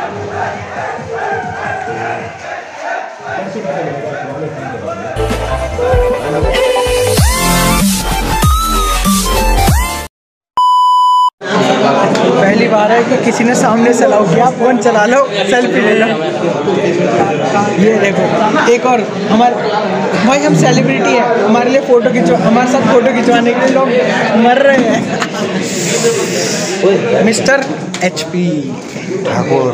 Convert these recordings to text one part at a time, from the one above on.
पहली बार है कि किसी ने सामने से अलाउ किया, फोन चला लो, सेल्फी ले लो। ये देखो एक और हमारे भाई, हम सेलिब्रिटी है, हमारे लिए फोटो खिंचवा, हमारे साथ फोटो खिंचवाने के लिए लोग मर रहे हैं। Mister HP Thakur.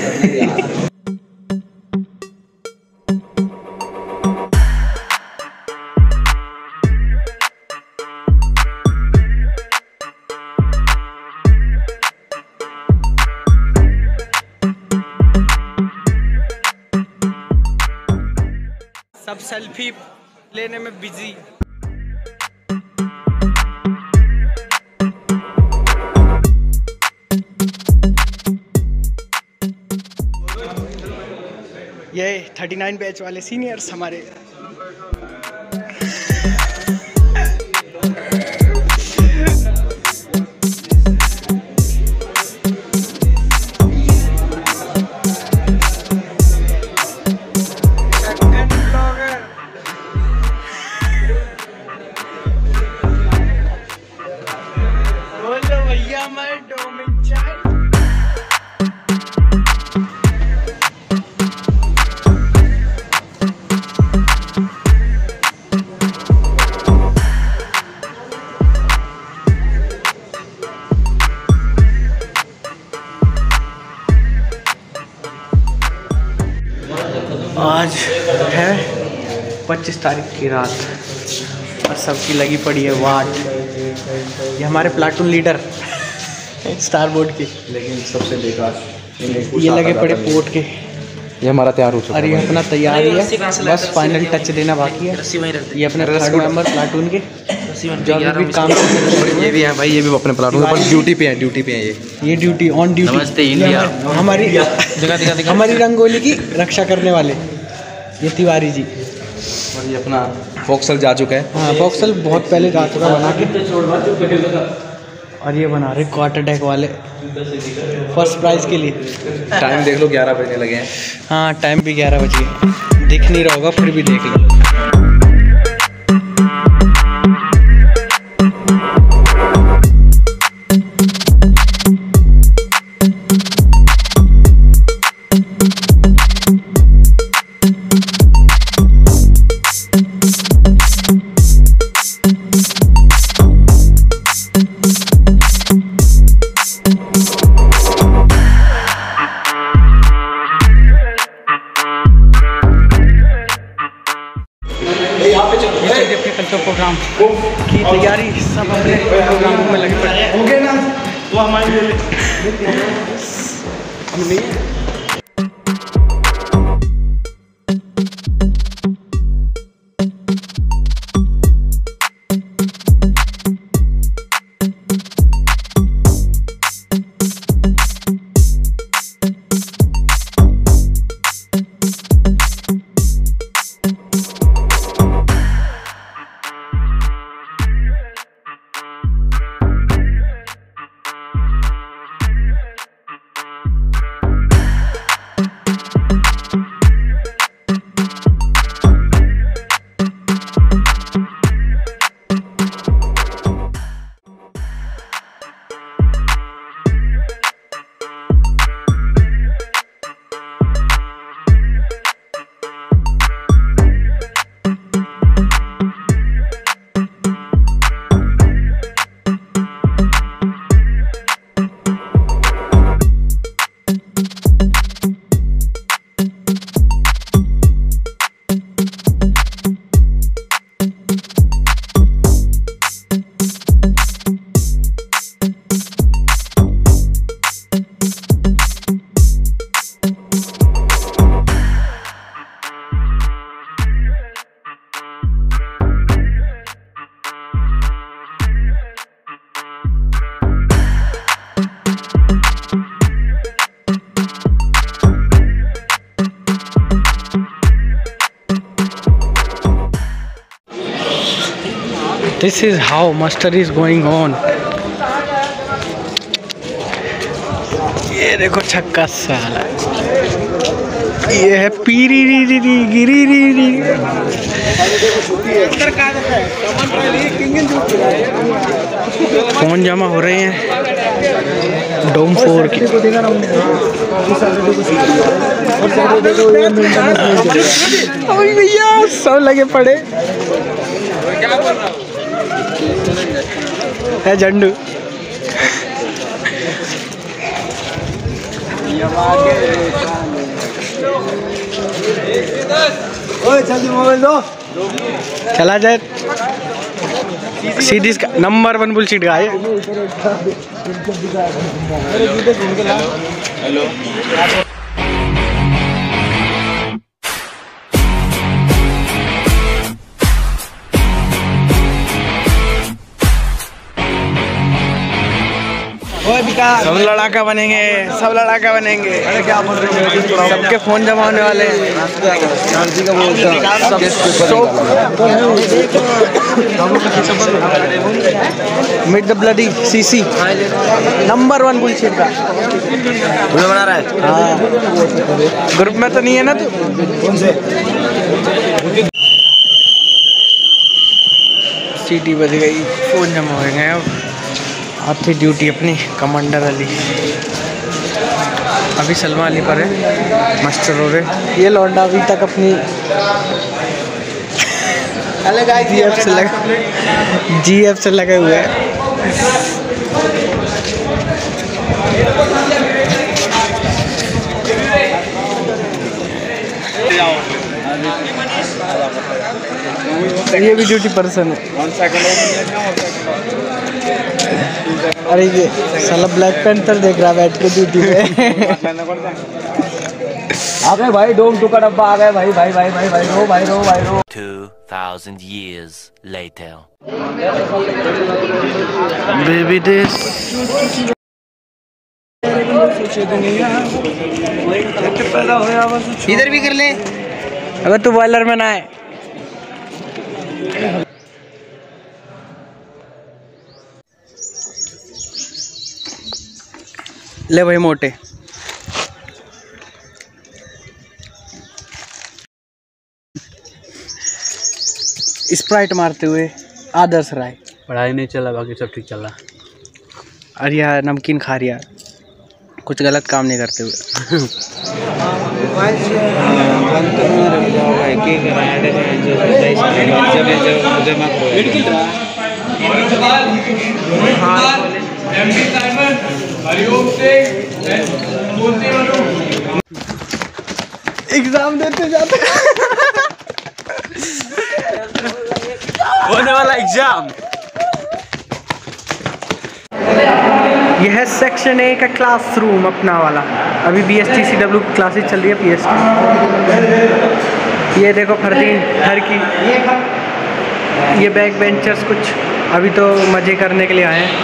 सब सेल्फी लेने में बिजी। ये 39 बैच वाले सीनियर्स हमारे। आज है 25 तारीख की रात और सबकी लगी पड़ी है वाट। ये हमारे प्लाटून लीडर स्टार बोर्ड की, लेकिन सबसे बेकार ये लगे पड़े पोर्ट के। ये हमारा तैयार हो चुका है। अरे ये अपना तैयार ही है, बस फाइनल टच देना बाकी है। ये अपने थर्ड मेंबर प्लाटून के जो भी काम ये भी है भाई, ये भी अपने प्लाटून पर ड्यूटी पे है, ड्यूटी पे है ये ड्यूटी ऑन ड्यूटी। नमस्ते इंडिया। हमारी रंगोली की रक्षा करने वाले ये तिवारी जी। और ये अपना फोक्सल जा चुका है। हाँ, फोक्सल बहुत पहले जा चुका बना के। और ये बना रहे क्वार्टर डेक वाले फर्स्ट प्राइज के लिए। टाइम देख लो 11 बजने लगे हैं। हाँ, टाइम भी 11 बज गए। दिख नहीं रहा होगा फिर भी देख लो। प्रोग्राम की तैयारी सब अपने प्रोग्रामों में लगे पड़े हो गए ना। वो हमारे This is how muster is going on. ये देखो छक्का साला, ये है पीरी री री री गिरी री री। फोन जमा हो रहे हैं डोम 4 की। भैया सब लगे पड़े है झंडू। चला जाए सीधी नंबर 1 बुलशीट गाय। हेलो सब लड़ाका बनेंगे, सब लड़ाका बनेंगे। सबके फोन जमा होने वाले हैं। Mid the bloody CC number 1 bullshit का वीडियो बना रहा है। हाँ ग्रुप में तो नहीं है ना तू? सीटी बज गई, फोन जमा हो गए। अब आती ड्यूटी अपनी कमांडर अली। अभी सलमा अली पर है, मास्टर हो रहे। ये लौंडा अभी तक अपनी जीएफ से लगे हुए हैं। ये भी ड्यूटी पर्सन है। अरे ये साला ब्लैक पैंथर देख रहा बैठ के ड्यूटी पे। आ गए भाई डोम 2 का डब्बा आ गए भाई भाई भाई भाई भाई रो भाई रो भाई रो। 2000 years later बेबी दिस इधर भी कर ले अगर तू बॉयलर में ना है। ले भाई मोटे स्प्राइट मारते हुए आदर्श राय। पढ़ाई नहीं चला, बाकी सब ठीक चल रहा। अरे यार नमकीन खा रही यार, कुछ गलत काम नहीं करते हुए। एग्जाम देते जाते होने वाला एग्जाम। यह है सेक्शन A का क्लासरूम अपना वाला। अभी BSTCW की क्लासेस चल रही है PST। ये देखो फरदीन घर की, ये बैक बेंचर्स कुछ अभी तो मज़े करने के लिए आए हैं।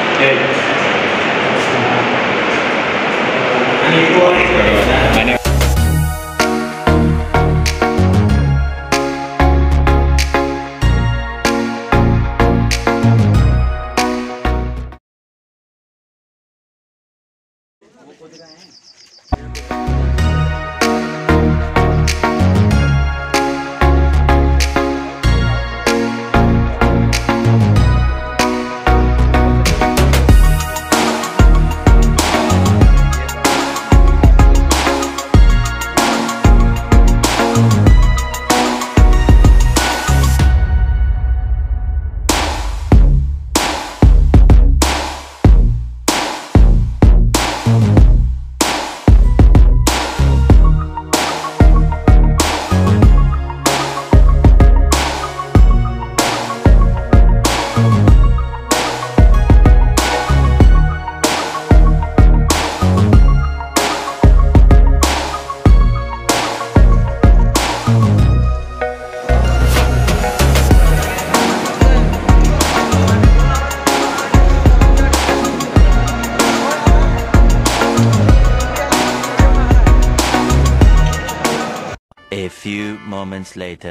A few moments later.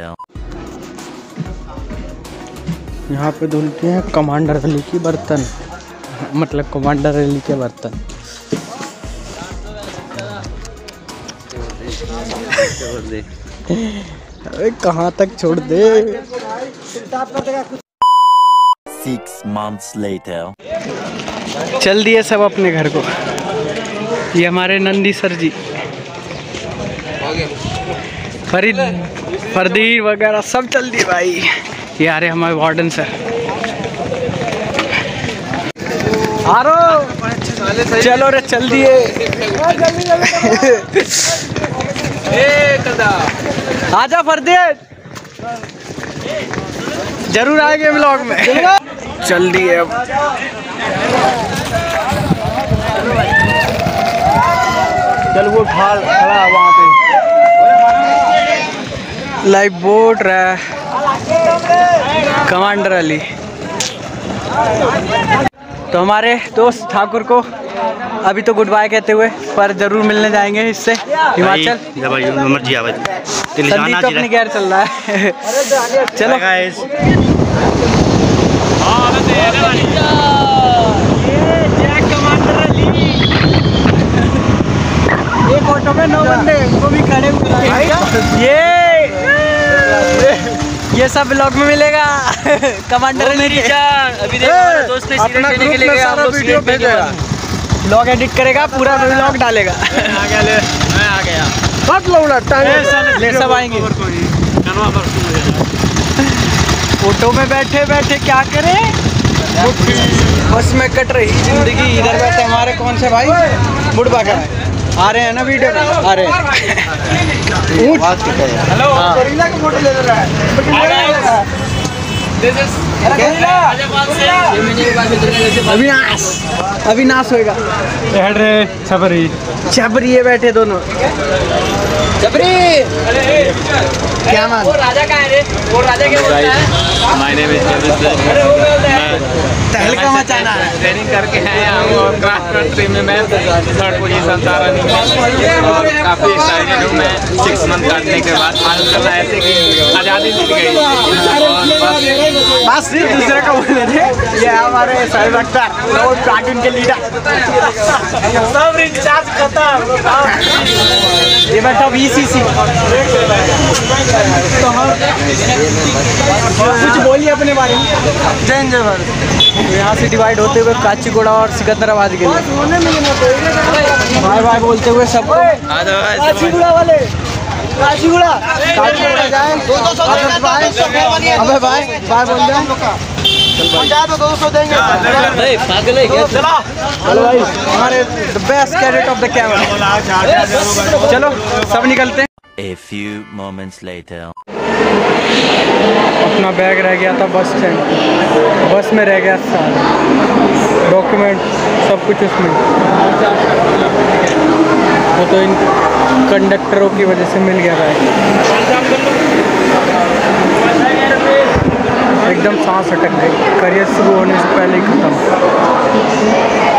यहाँ पे धुलते हैं कमांडर अली की बर्तन, मतलब कमांडर अली के बर्तन। अबे कहाँ तक छोड़ दे। 6 months later. चल दिए सब अपने घर को। ये हमारे नंदी सर जी, फरदीर वगैरह सब चल दिए भाई। ये आ रहे हमारे वार्डन सर। आरो चलो रे चल दिए। आजा फरदीर, जरूर आएंगे व्लॉग में। चल दिए अब। चल वो खड़ा है वहाँ पे, लाइव बोट रहा है कमांडर अली। तो हमारे दोस्त ठाकुर को अभी तो गुड बाय कहते हुए, पर जरूर मिलने जाएंगे इससे हिमाचल। संदीप तो अपनी गैर चल रहा है। चलो ये फोटो में 9 बंदे वो भी खड़े हुए। ये सब ब्लॉग में मिलेगा। कमांडर मेरी जान अभी देखो दोस्त ने अपना ग्रुप में सारा वीडियो भेजेगा, ब्लॉग एडिट करेगा, पूरा ब्लॉग डालेगा। मैं आ गया बहुत लौड़ा ले सब आएंगे। फोटो में बैठे बैठे क्या करें, बस में कट रही जिंदगी। इधर बैठे हमारे कौन से भाई बुढ़बा का आ रहे हैं ना वीडियो आ रहे हैं। हेलो फोटो ले रहा है अविनाश होएगा। छबरी छबरी ये बैठे दोनों छबरी। क्या मान राजा का है रे, वो राजा क्या बोलता है? माय नेम इज तहलका मचाना है। ट्रेनिंग करके हैं हम और क्रॉस कंट्री में मैं 3rd पोजीशन था रनिंग में। काफी एक्साइटेड हूँ मैं 6 मंथ काटने के बाद। मालूम चल रहा है ऐसे कि आज़ादी मिल गई। बस सिर्फ दूसरे का बोल रहे थे। ये हमारे साहिब अख्तर और कार्टून के लीडर सब रिचार्ज खत्म। ये बैठा VCC। तो हम कुछ बोलिए अपने बारे में। जय जय भारत। तो यहाँ से डिवाइड होते हुए काचीगुड़ा और सिकंदराबाद के लिए बाय बाय बोलते हुए सबको। काचीगुड़ा वाले काचीगुड़ा जाए। अबे भाई बाय बोल दे। तो 200 देंगे। चलो भाई हमारे the best cadet of the camera. चलो सब निकलते हैं। A few moments later. अपना बैग रह गया था बस स्टैंड, बस में रह गया था डॉक्यूमेंट सब कुछ उसमें। वो तो इन कंडक्टरों की वजह से मिल गया बैग। एकदम सांस अटक गई, करियर शुरू होने से पहले ही खत्म।